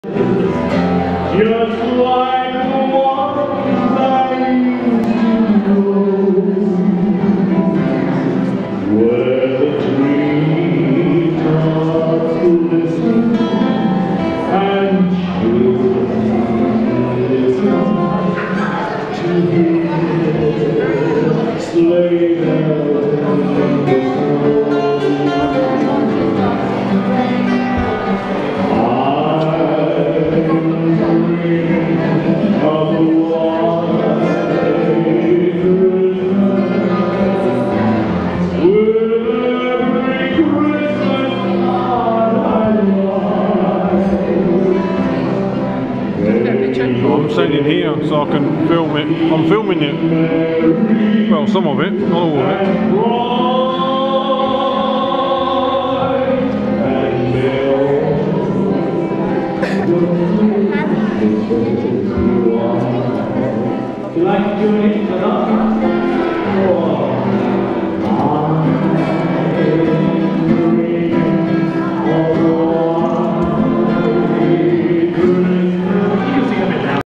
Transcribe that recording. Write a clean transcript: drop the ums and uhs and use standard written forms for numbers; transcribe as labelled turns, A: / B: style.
A: Just like the ones I used to know, where the treetops glisten and children listen to hear sleigh bells in the snow.
B: I'm sitting here so I can film it. I'm filming it. Well, some of it, not all of it.
A: You like to do it or not?